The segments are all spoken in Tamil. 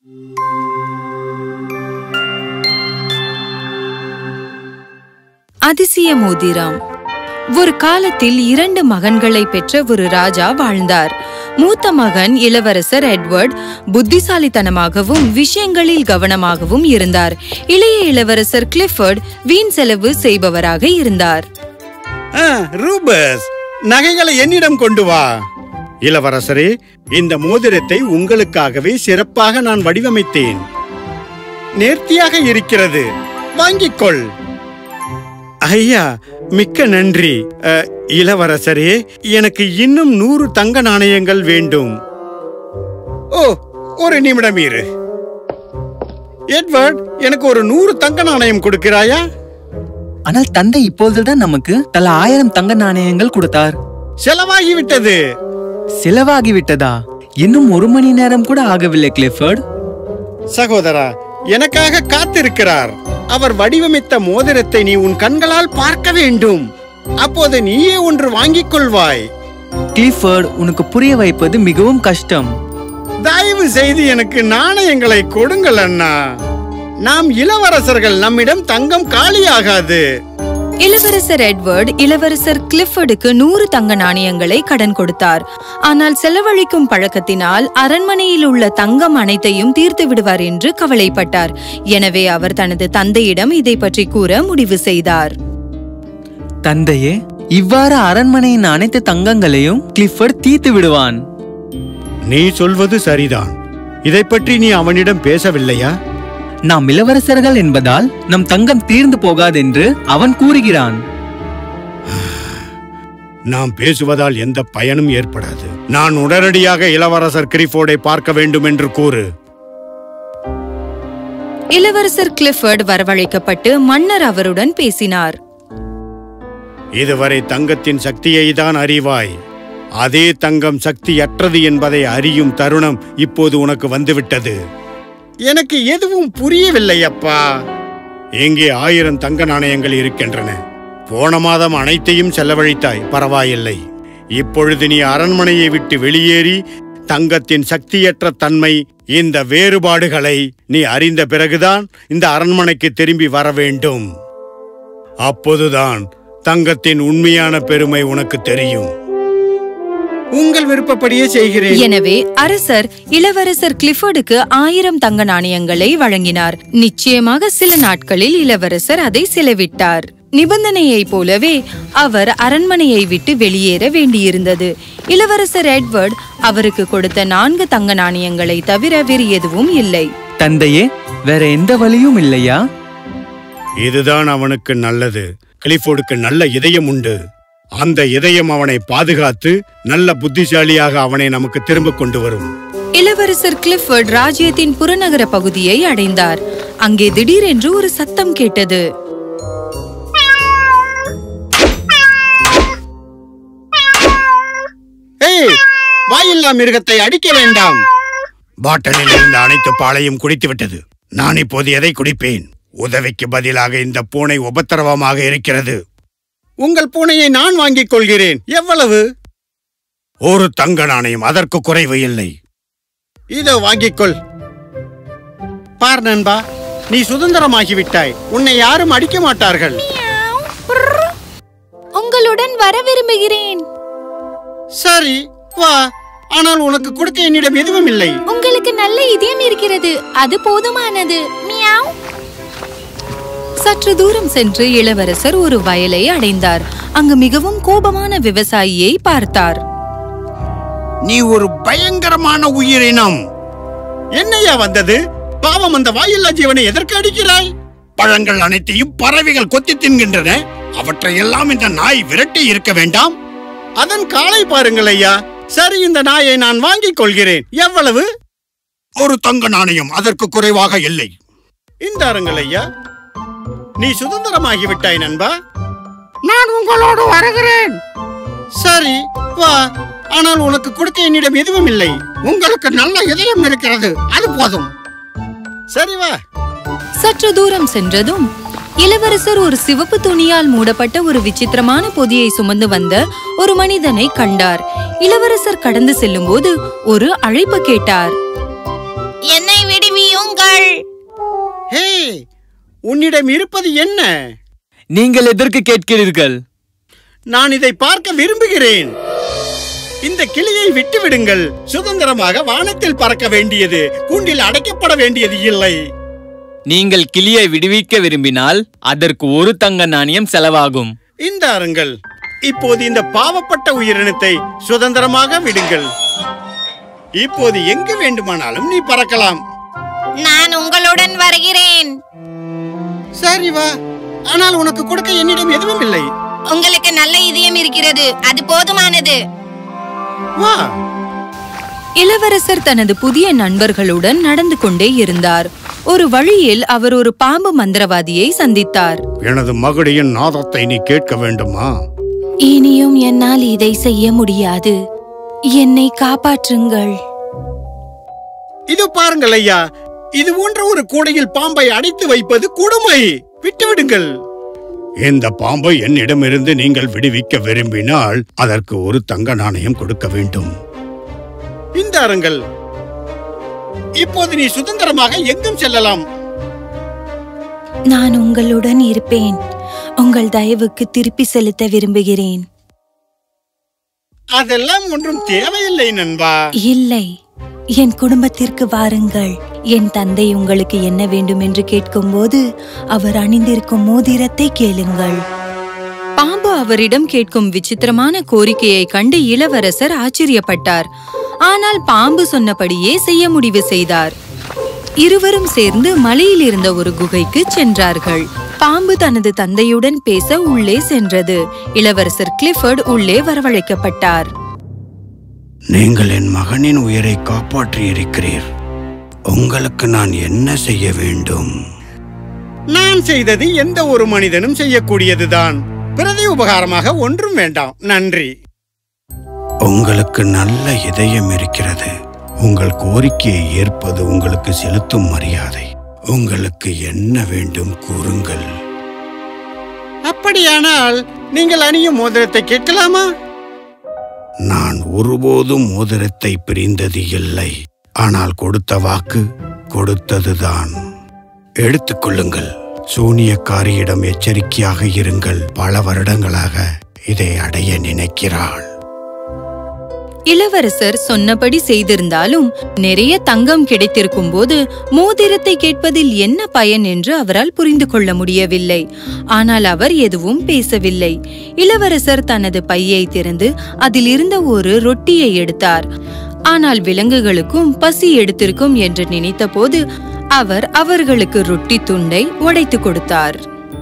அதிசய மோதிரம். ஒரு காலத்தில் 2 மகன்களை பெற்ற ஒரு ராஜா வாழ்ந்தார். மூத்த மகன் இளவரசர் எட்வர்ட் புத்திசாலித்தனமாகவும் விஷயங்களில் கவனமாகவும் இருந்தார். இளைய இளவரசர் கிளிஃபர்ட் வீண் செலவு செய்பவராக இருந்தார். ரூபஸ், நகைகளை என்னிடம் கொண்டு வா. இளவரசரே, இந்த மோதிரத்தை உங்களுக்காகவே சிறப்பாக நான் வடிவமைத்தேன். நேர்த்தியாக இருக்கிறது, வாங்கிக்கொள். ஐயா, மிக்க நன்றி. இளவரசரே, எனக்கு இன்னும் 100 தங்க நாணயங்கள் வேண்டும். ஓ, ஒரு நிமிடம் இரு. எட்வர்ட், எனக்கு ஒரு 100 தங்க நாணயம் கொடுக்கிறாயா? ஆனால் தந்தை இப்போதுதான் நமக்கு தலா 1000 தங்க நாணயங்கள் கொடுத்தார். செலவாகிவிட்டது. செலவாகிவிட்டதா? இன்னும் 1 மணி நேரம் கூட ஆகவில்லை கிளிஃபர்ட். சகோதரா, எனக்காக காத்திருக்கிறார். அவர் வடிவமைத்த மோதிரத்தை நீ உன் கண்களால் பார்க்க வேண்டும். அப்போது நீயே ஒன்று வாங்கிக் கொள்வாய். கிளிஃபர்ட், உனக்கு புரிய வைப்பது மிகவும் கஷ்டம். தயவு செய்து எனக்கு நாணயங்களை கொடுங்கள் அண்ணா. நாம் இளவரசர்கள், நம்மிடம் தங்கம் காலியாகாது. இளவரசர் எட்வர்ட் இளவரசர் கிளிஃபர்டுக்கு 100 தங்க நாணயங்களை கடன் கொடுத்தார். ஆனால் செலவழிக்கும் பழக்கத்தினால் அரண்மனையில் உள்ள தங்கம் அனைத்தையும் தீர்த்து விடுவார் என்று கவலைப்பட்டார். எனவே அவர் தனது தந்தையிடம் இதை பற்றி கூற முடிவு செய்தார். தந்தையே, இவ்வாறு அரண்மனையின் அனைத்து தங்கங்களையும் கிளிஃபர்ட் தீர்த்து விடுவான். நீ சொல்வது சரிதான். இதை பற்றி நீ அவனிடம் பேசவில்லையா? நாம் இளவரசர்கள் என்பதால் நம் தங்கம் தீர்ந்து போகாதென்று அவன் கூறுகிறான். நாம் பேசுவதால் எந்த பயனும் ஏற்படாது. நான் உடனடியாக இளவரசர் கிளிஃபோர்டை பார்க்க வேண்டும் என்று கூறு. இளவரசர் கிளிஃபர்ட் வரவழைக்கப்பட்டு மன்னர் அவருடன் பேசினார். இதுவரை தங்கத்தின் சக்தியை தான் அறிவாய். அதே தங்கம் சக்தியற்றது என்பதை அறியும் தருணம் இப்போது உனக்கு வந்துவிட்டது. எனக்கு எதுவும் புரியவில்லை அப்பா. இங்கே 1000 தங்க நாணயங்கள் இருக்கின்றன. போன மாதம் அனைத்தையும் செலவழித்தாய், பரவாயில்லை. இப்பொழுது நீ அரண்மனையை விட்டு வெளியேறி தங்கத்தின் சக்தியற்ற தன்மை, இந்த வேறுபாடுகளை நீ அறிந்த பிறகுதான் இந்த அரண்மனைக்கு திரும்பி வர வேண்டும். அப்போதுதான் தங்கத்தின் உண்மையான பெருமை உனக்கு தெரியும். உங்கள் விருப்பப்படியே செய்கிறேன். எனவே அரசர் இளவரசர் கிளிஃபர்டுக்கு 1000 தங்க நாணயங்களை வழங்கினார். நிச்சயமாக சில நாட்களில் இளவரசர் அதை செலவிட்டார். நிபந்தனையை போலவே அவர் அரண்மனையை விட்டு வெளியேற வேண்டியிருந்தது. இளவரசர் எட்வர்ட் அவருக்கு கொடுத்த 4 தங்க நாணயங்களை தவிர வேறு எதுவும் இல்லை. தந்தையே, வேற எந்த வழியும் இல்லையா? இதுதான் அவனுக்கு நல்லது. கிளிஃபோர்டுக்கு நல்ல இதயம் உண்டு. அந்த இதயம் அவனை பாதுகாத்து நல்ல புத்திசாலியாக அவனை நமக்கு திரும்ப கொண்டு வரும். இளவரசர் கிளிஃபர்ட் ராஜ்யத்தின் புறநகர பகுதியை அடைந்தார். அங்கே திடீரென்று ஒரு சத்தம் கேட்டது. வாயில்லா மிருகத்தை அடிக்க வேண்டாம். பாட்டிலில் இருந்த அனைத்து பாலையும் குடித்து விட்டது. நான் இப்போது எதை குடிப்பேன்? உதவிக்கு பதிலாக இந்த பூனை உபத்திரவமாக இருக்கிறது. உங்கள் பூனையை நான் வாங்கிக் கொள்கிறேன். எவ்வளவு? 1 தங்க நாணயம், அதற்கு குறைவு இல்லை. இதோ வாங்கிக்கொள். பார் நண்பா, நீ சுதந்திரமாகிவிட்டாய். உன்னை யாரும் அடிக்க மாட்டார்கள். உங்களுடன் வர விரும்புகிறேன். சரி, வா. ஆனால் உனக்கு கொடுக்க என்னிடம் எதுவும் இல்லை. உங்களுக்கு நல்ல இதயம் இருக்கிறது, அது போதுமானது. மியாவ். சற்று தூரம் சென்று இளவரசர் ஒரு வயலை அடைந்தார். அங்கு மிகவும் கோபமான விவசாயியை பார்த்தார். நீ ஒரு பயங்கரமான உயிரினம். என்னையா வந்தது? பாவம், அந்த வாயில்லா ஜீவனை எதற்கு அடிக்கிறாய்? பழங்கள் அனைத்தையும் பறவைகள் கொத்தி தின்கின்றன. அவற்றை எல்லாம் இந்த நாய் விரட்டி இருக்க வேண்டாம். அதன் காலை பாருங்கள் ஐயா. சரி, இந்த நாயை நான் வாங்கிக் கொள்கிறேன். எவ்வளவு? 1 தங்க நாணயம், அதற்கு குறைவாக இல்லை. இந்தாருங்கள் ஐயா. நீ சுதந்திரமாகிவிட்டாய் நண்பா. நான் உங்களோடு வருகிறேன். சரி, வா. ஆனால் உனக்கு கொடுக்க என்னிடம் எதுவும் இல்லை. உங்களுக்கு நல்ல இதயம் இருக்கிறது, அது போதும். சரி, வா. சற்று தூரம் சென்றதும் இளவரசர் ஒரு சிவப்பு துணியால் மூடப்பட்ட ஒரு விசித்திரமான பொதியை சுமந்து வந்த ஒரு மனிதனை கண்டார். இளவரசர் கடந்து செல்லும் போது ஒரு அழைப்பு கேட்டார். என்னை விடுவி. அரசே, உன்னிடம் இருப்பது என்ன? நீங்கள் எதற்கு கேட்கிறீர்கள்? நான் இதை பார்க்க விரும்புகிறேன். இந்த கிளியை விட்டு விடுங்கள். சுதந்திரமாக வானத்தில் பறக்க வேண்டியது, கூண்டில் அடைக்கப்பட வேண்டியது இல்லை. நீங்கள் கிளியை விடுவிக்க விரும்பினால் அதற்கு ஒரு தங்க நாணயம் செலவாகும். இந்த அருங்கள், இப்போது இந்த பாவப்பட்ட உயிரினத்தை சுதந்திரமாக விடுங்கள். இப்போது எங்கு வேண்டுமானாலும் நீ பறக்கலாம். நான் உங்களுடன் வருகிறேன். சரி வா, ஆனால் உனக்கு கொடுக்க என்னிடம் எதுவும் இல்லை. உங்களுக்கு நல்ல இதயம் இருக்கிறது, அது போதுமானது. வா. இளவரசர் தனது புதிய நண்பர்களுடன் நடந்து கொண்டே இருந்தார். ஒரு வழியில் அவர் ஒரு பாம்பு மந்திரவாதியை சந்தித்தார். எனது மகுடியின் நாதத்தை நீ கேட்க வேண்டுமா? இனியும் என்னால் இதை செய்ய முடியாது. என்னை காப்பாற்றுங்கள். இது பாருங்கள் ஐயா, இது போன்ற ஒரு கூடையில் பாம்பை அடைத்து வைப்பது கொடுமை. விட்டுவிடுங்கள். இந்த பாம்பை என்னிடமிருந்து நீங்கள் விடுவிக்க விரும்பினால் அதற்கு ஒரு தங்க நாணயம் கொடுக்க வேண்டும். இந்த அருங்கள், இப்போது நீ சுதந்திரமாக எங்கும் செல்லலாம். நான் உங்களுடன் இருப்பேன். உங்கள் தயவுக்கு திருப்பி செலுத்த விரும்புகிறேன். அதெல்லாம் ஒன்றும் தேவையில்லை நண்பா. இல்லை, என் குடும்பத்திற்கு வாருங்கள். என் தந்தை உங்களுக்கு என்ன வேண்டும் என்று கேட்கும்போது அவர் அணிந்திருக்கும் மோதிரத்தை கேளுங்கள். பாம்பு அவரிடம் கேட்கும் விசித்திரமான கோரிக்கையை கண்டு இளவரசர் ஆச்சரியப்பட்டார். ஆனால் பாம்பு சொன்னபடியே செய்ய முடிவு செய்தார். இருவரும் சேர்ந்து மலையில் இருந்த ஒரு குகைக்கு சென்றார்கள். பாம்பு தனது தந்தையுடன் பேச உள்ளே சென்றது. இளவரசர் கிளிஃபோர்ட் உள்ளே வரவழைக்கப்பட்டார். நீங்கள் என் மகனின் உயிரை காப்பாற்றி இருக்கிறீர். உங்களுக்கு நான் என்ன செய்ய வேண்டும்? நான் செய்தது எந்த ஒரு மனிதனும் செய்யக்கூடியதுதான். பிரதி உபகாரமாக ஒன்றும் வேண்டாம். நன்றி. உங்களுக்கு நல்ல இதயம் இருக்கிறது. உங்கள் கோரிக்கையை ஏற்பது உங்களுக்கு செலுத்தும் மரியாதை. உங்களுக்கு என்ன வேண்டும் கூறுங்கள். அப்படியானால் நீங்கள் அணியும் மோதிரத்தை கேட்கலாமா? நான் ஒருபோதும் மோதிரத்தை பிரிந்தது இல்லை. ஆனால் கொடுத்த வாக்கு கொடுத்ததுதான். எடுத்துக்கொள்ளுங்கள். சூனியக்காரியிடம் எச்சரிக்கையாக இருங்கள். பல வருடங்களாக இதை அடைய நினைக்கிறாள். இளவரசர் சொன்னபடி செய்திருந்தாலும் நிறைய தங்கம் கிடைத்திருக்கும் போது மோதிரத்தை கேட்பதில் என்ன பயன் என்று அவரால் புரிந்து கொள்ள முடியவில்லை. ஆனால் அவர் எதுவும் பேசவில்லை. இளவரசர் தனது பையை திறந்து அதில் இருந்த ஒரு ரொட்டியை எடுத்தார். ஆனால் விலங்குகளுக்கும் பசி எடுத்திருக்கும் என்று நினைத்த போது அவர் அவர்களுக்கு ரொட்டி துண்டை உடைத்து கொடுத்தார்.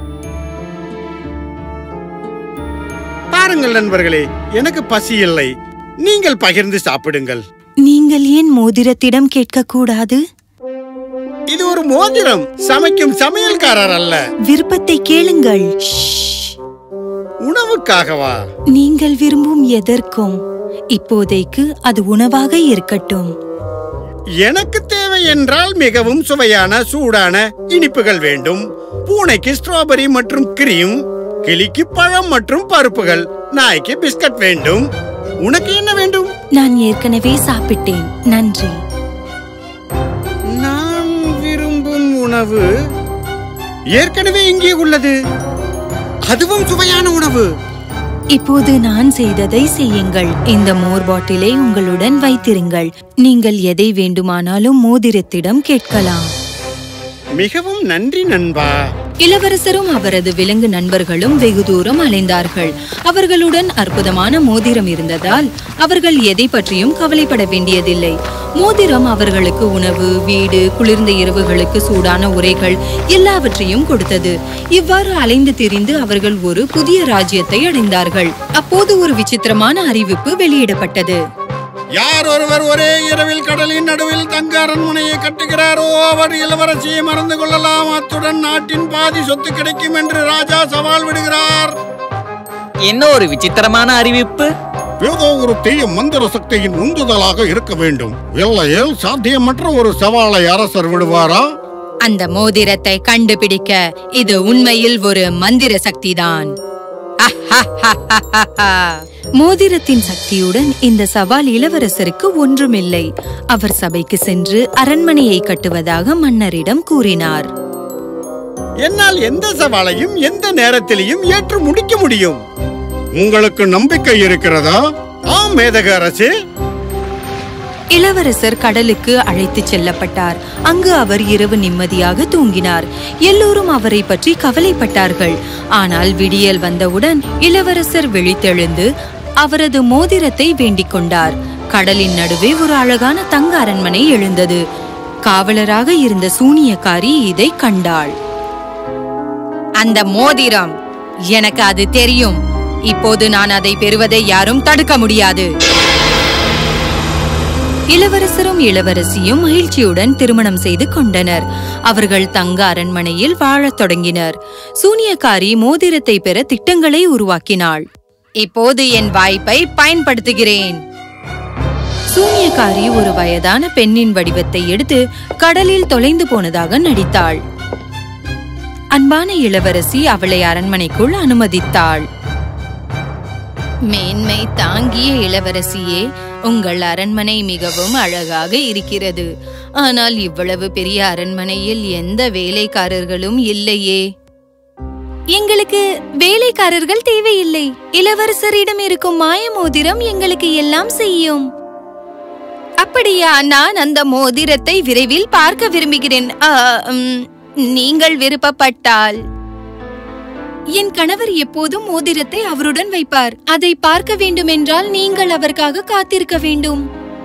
பாருங்கள் நண்பர்களே, எனக்கு பசி இல்லை. நீங்கள் பகிர்ந்து சாப்பிடுங்கள். நீங்கள் ஏன் மோதிரத்திடம் கேட்க கூடாது? இது ஒரு மோதிரம், சமைக்கும் சமையல்காரர் அல்ல. விருப்பத்தை கேளுங்கள். உணவுக்காகவா? நீங்கள் விரும்பும் எதற்கும். இப்போதைக்கு அது உணவாக இருக்கட்டும். எனக்கு தேவை என்றால் மிகவும் சுவையான சூடான இனிப்புகள் வேண்டும். பூனைக்கு ஸ்ட்ராபெரி மற்றும் கிரீம், கிளிக்கு பழம் மற்றும் பருப்புகள், நாய்க்கு பிஸ்கட் வேண்டும். உனக்கு என்ன வேண்டும்? நான் ஏற்கனவே சாப்பிட்டேன், நன்றி. நான் விரும்பும் உணவு ஏற்கனவே இங்கே உள்ளது. அதுவும் சுவையான உணவு. இப்போது நான் செய்ததை செய்யுங்கள். இந்த மோர் பாட்டிலை உங்களுடன் வைத்திருங்கள். நீங்கள் எதை வேண்டுமானாலும் மோதிரத்திடம் கேட்கலாம். மிகவும் நன்றி நண்பா. இளவரசரும் அவரது விலங்கு நண்பர்களும் வெகு தூரம் அலைந்தார்கள். அவர்களுடன் அற்புதமான மோதிரம் இருந்ததால் அவர்கள் எதை பற்றியும் கவலைப்பட வேண்டியதில்லை. மோதிரம் அவர்களுக்கு உணவு, வீடு, குளிர்ந்த இரவுகளுக்கு சூடான உரைகள் எல்லாவற்றையும் கொடுத்தது. இவ்வாறு அலைந்து திரிந்து அவர்கள் ஒரு புதிய ராஜ்யத்தை அடைந்தார்கள். அப்போது ஒரு விசித்திரமான அறிவிப்பு வெளியிடப்பட்டது. யார் ஒருவர் ஒரே இரவில் கடலின் நடுவில் தங்க அரண்மனையை கட்டுகிறாரோ அவர் இளவரசியை மறந்து கொள்ளலாம். அத்துடன் நாட்டின் பாதி சொத்து கிடைக்கும் என்று ராஜா சவால் விடுகிறார். என்ன ஒரு விசித்திரமான அறிவிப்பு! ஏதோ ஒரு தீய மந்திர சக்தியின் உந்துதலாக இருக்க வேண்டும். இல்லையேல் சாத்தியமற்ற ஒரு சவாலை அரசர் விடுவாரா? அந்த மோதிரத்தை கண்டுபிடிக்க இது உண்மையில் ஒரு மந்திர சக்திதான். மோதிரத்தின் சக்தியுடன் இந்த சவால் இளவரசருக்கு ஒன்றுமில்லை. அவர் சபைக்கு சென்று அரண்மனையை கட்டுவதாக மன்னரிடம் கூறினார். என்னால் எந்த சவாலையும் எந்த நேரத்திலையும் ஏற்று முடிக்க முடியும். உங்களுக்கு நம்பிக்கை இருக்கிறதா? ஆம் மேதக அரசே. இளவரசர் கடலுக்கு அழைத்துச் செல்லப்பட்டார். அங்கு அவர் இரவு நிம்மதியாக தூங்கினார். எல்லோரும் அவரை பற்றி கவலைப்பட்டார்கள். ஆனால் விடியல் வந்தவுடன் இளவரசர் விழித்தெழுந்து அவரது மோதிரத்தை வேண்டிக் கொண்டார். கடலின் நடுவே ஒரு அழகான தங்க அரண்மனை எழுந்தது. காவலராக இருந்த சூனியக்காரி இதை கண்டாள். அந்த மோதிரம் எனக்கு அது தெரியும். இப்போது நான் அதை பெறுவதை யாரும் தடுக்க முடியாது. இளவரசரும் இளவரசியும் மகிழ்ச்சியுடன் திருமணம் செய்து கொண்டனர். அவர்கள் தங்க அரண்மனையில் வாழத் தொடங்கினர். சூனியக்காரி மோதிரத்தை பெற திட்டங்களை உருவாக்கினாள். இப்போது என் வாய்ப்பை பயன்படுத்துகிறேன். சூனியக்காரி ஒரு வயதான பெண்ணின் வடிவத்தை எடுத்து கடலில் தொலைந்து போனதாக நடித்தாள். அன்பான இளவரசி அவளை அரண்மனைக்குள் அனுமதித்தாள். மேன்மை தாங்கிய இளவரசியே, உங்கள் அரண்மனை மிகவும் அழகாக இருக்கிறது. ஆனால் இவ்வளவு பெரிய அரண்மனையில் எந்த வேலைக்காரர்களும் இல்லையே. எங்களுக்கு வேலைக்காரர்கள் தேவையில்லை. இளவரசரிடம் இருக்கும் மாய மோதிரம் எங்களுக்கு எல்லாம் செய்யும். அப்படியா? நான் அந்த மோதிரத்தை விரைவில் பார்க்க விரும்புகிறேன். நீங்கள் விருப்பப்பட்டால். என் கணவர் எப்போதும் மோதிரத்தை அவருடன் வைப்பார். அதை பார்க்க வேண்டுமென்றால் நீங்கள் அவருக்காக காத்திருக்க வேண்டும்.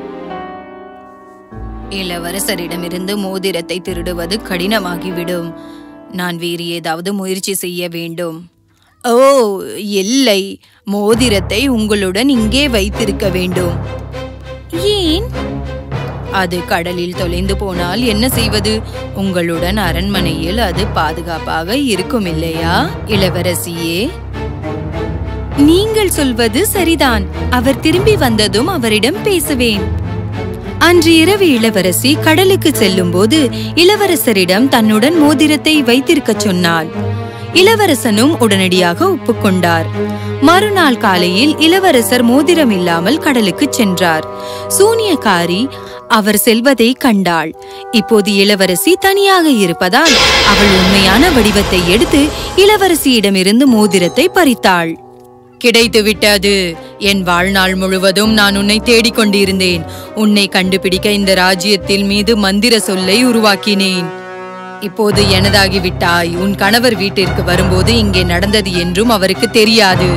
இளவரசரிடமிருந்து மோதிரத்தை திருடுவது கடினமாகிவிடும். நான் வேறு ஏதாவது முயற்சி செய்ய வேண்டும். ஓ இல்லை, மோதிரத்தை உங்களுடன் இங்கே வைத்திருக்க வேண்டும். ஏன்? அது கடலில் தொலைந்து போனால் என்ன செய்வது? உங்களுடன் அரண்மனையில் அது பாதுகாப்பாக இருக்கும் இல்லையா இளவரசியே? நீங்கள் சொல்வது சரிதான். அவர் திரும்பி வந்ததும் அவரிடம் பேசுவேன். அன்று இரவு இளவரசி கடலுக்கு செல்லும் போது இளவரசரிடம் தன்னுடன் மோதிரத்தை வைத்திருக்க சொன்னாள். இளவரசனும் உடனடியாக ஒப்புக்கொண்டார். மறுநாள் காலையில் இளவரசர் மோதிரம் இல்லாமல் கடலுக்கு சென்றார். சூனியக்காரி அவர் செல்வதை கண்டாள். இப்போது இளவரசி தனியாக இருப்பதால் அவள் உண்மையான வடிவத்தை எடுத்து இளவரசியிடமிருந்து மோதிரத்தை பறித்தாள். கிடைத்துவிட்டது. என் வாழ்நாள் முழுவதும் நான் உன்னை தேடிக்கொண்டிருந்தேன். உன்னை கண்டுபிடிக்க இந்த ராஜ்யத்தில் மீது மந்திர சொல்லை உருவாக்கினேன். இப்போது எனதாகிவிட்டாய். உன் கணவர் வீட்டிற்கு வரும்போது இங்கே நடந்தது என்றும் அவருக்கு தெரியாது.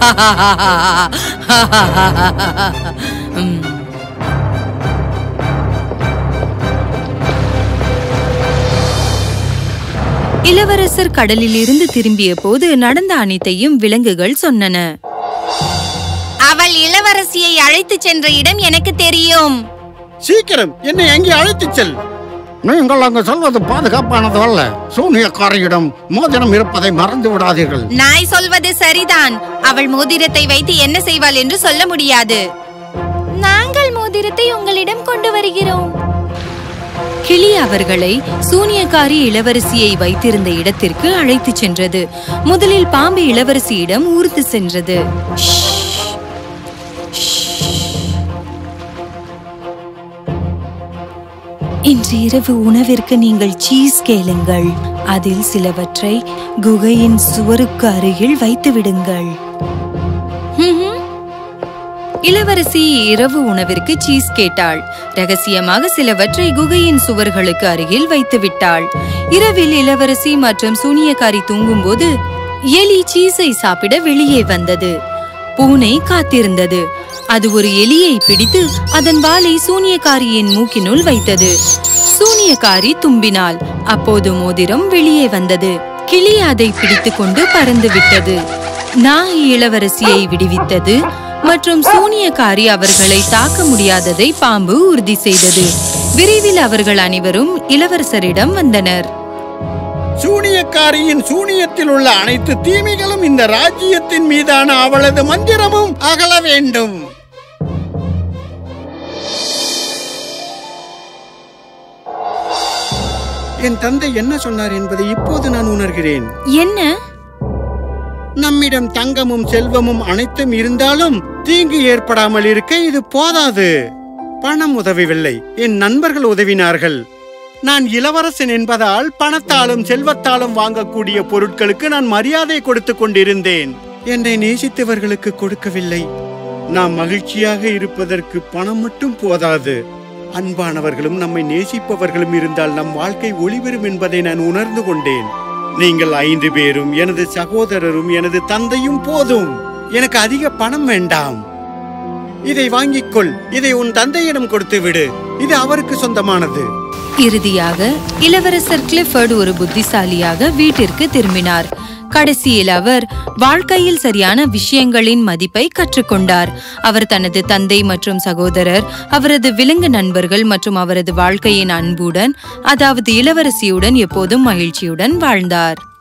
இளவரசர் கடலில் இருந்து திரும்பிய போது நடந்த அனைத்தையும் விலங்குகள் சொன்னன. அவள் இளவரசியை அழைத்து சென்ற இடம் எனக்கு தெரியும். சீக்கிரம் என்னை அங்கே அழைத்துச் செல். நீங்கள் அங்கு சொல்வது பாதுகாப்பானது அல்ல. சூனியக்காரியிடம் மோதிரம் இருப்பதை மறந்து விடாதீர்கள். நாய் சொல்வது சரிதான். அவள் மோதிரத்தை வைத்து என்ன செய்வாள் என்று சொல்ல முடியாது. நாங்கள் மோதிரத்தை உங்களிடம் கொண்டு வருகிறோம். கிளி அவர்களை சூனியக்காரி இளவரசியை வைத்திருந்த இடத்திற்கு அழைத்து சென்றது. முதலில் பாம்பு இளவரசியிடம் ஊர்த்து சென்றது. இன்று இரவு உணவிற்கு நீங்கள் சீஸ் கேளுங்கள். அதில் சிலவற்றை குகையின் சுவருக்கு அருகில் வைத்து விடுங்கள். இளவரசி இரவு உணவிற்கு சீஸ் கேட்டாள். ரகசியமாக சிலவற்றை குகையின் சுவர்களுக்கு அருகில் வைத்து விட்டாள். இரவில் இளவரசி மற்றும் சூனியக்காரி தூங்கும்போது எலி சீஸை சாப்பிட வெளியே வந்தது. பூனை காத்திருந்தது. அது ஒரு எலியை பிடித்து அதன் வாலை சூனியக்காரியின் மூக்கினுள் வைத்தது. சூனியக்காரி தும்பினாள். அப்போது மோதிரம் வெளியே வந்தது. கிளி அதை பிடித்துக் கொண்டு பறந்து விட்டது. நாய் இளவரசியை விடுவித்தது மற்றும் சூனியக்காரி அவர்களை தாக்க முடியாததை பாம்பு உறுதி செய்தது. விரைவில் அவர்கள் அனைவரும் இளவரசரிடம் வந்தனர். சூனியக்காரியின் சூனியத்தில் உள்ள அனைத்து தீமைகளும் இந்த ராஜ்யத்தின் மீதான அவளது மந்திரமும் அகல வேண்டும். என் தந்தை என்ன சொன்னார் என்பதை இப்போது நான் உணர்கிறேன். என்ன? நம்மிடம் தங்கமும் செல்வமும் அனைத்தும் இருந்தாலும் தீங்கு ஏற்படாமல் இருக்க இது போதாது. பணம் உதவவில்லை, என் நண்பர்கள் உதவினார்கள். நான் இளவரசன் என்பதால் பணத்தாலும் செல்வத்தாலும் வாங்கக்கூடிய பொருட்களுக்கு நான் மரியாதை கொடுத்து கொண்டிருந்தேன். என்னை நேசித்தவர்களுக்கு கொடுக்கவில்லை. நாம் மகிழ்ச்சியாக இருப்பதற்கு பணம் மட்டும் போதாது. அன்பானவர்களும் நம்மை நேசிப்பவர்களும் இருந்தால் நம் வாழ்க்கை ஒளிபெறும் என்பதை நான் உணர்ந்து கொண்டேன். நீங்கள் 5 பேரும், எனது சகோதரரும், எனது தந்தையும் போதும். எனக்கு அதிக பணம் வேண்டாம். இதை வாங்கிக்கொள். இதை உன் தந்தையிடம் கொடுத்து விடு. இது அவருக்கு சொந்தமானது. இறுதியாக இளவரசர் கிளிஃபர்ட் ஒரு புத்திசாலியாக வீட்டிற்கு திரும்பினார். கடைசியில் அவர் வாழ்க்கையில் சரியான விஷயங்களின் மதிப்பை கற்றுக்கொண்டார். அவர் தனது தந்தை மற்றும் சகோதரர், அவரது விலங்கு நண்பர்கள் மற்றும் அவரது வாழ்க்கையின் அன்புடன், அதாவது இளவரசியுடன் எப்போதும் மகிழ்ச்சியுடன் வாழ்ந்தார்.